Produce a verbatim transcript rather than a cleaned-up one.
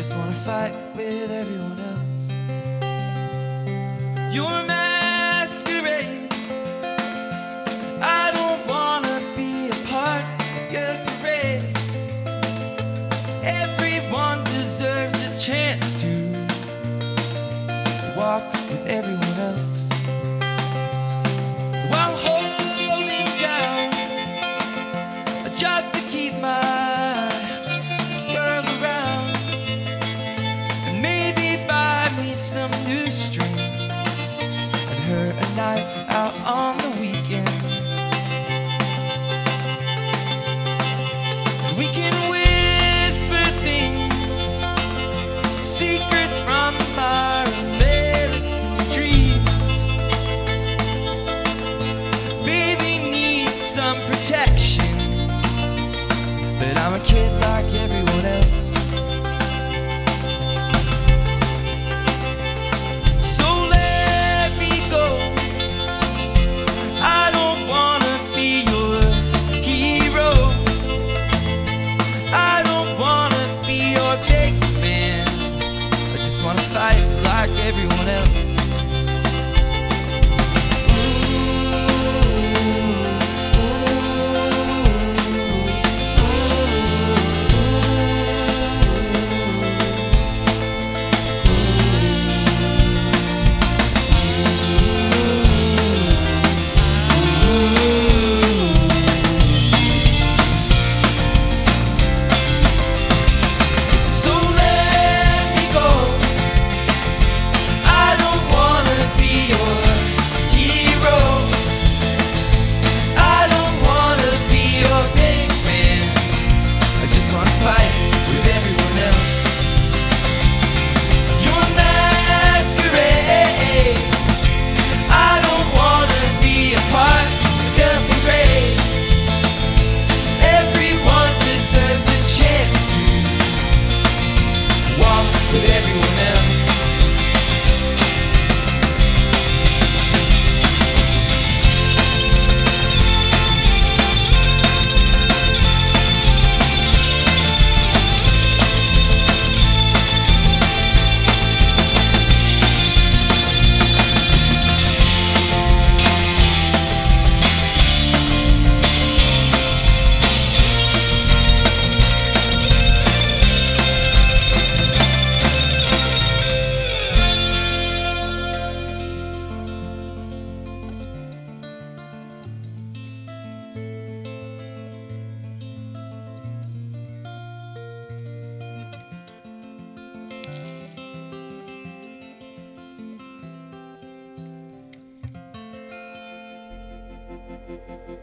just wanna fight with everyone else. You're a masquerade. I don't wanna be a part of your parade. Everyone deserves a chance to walk with everyone else. While holding down a job to keep my girl around, and maybe buy me some new strings and her a night out on the weekend. We can whisper things, secrets from our American dreams. Baby needs some protection, but I'm a kid like everyone else. So let me go. I don't wanna be your hero. I don't wanna be your big man. I just wanna fight like everyone else. With everyone else. Thank you.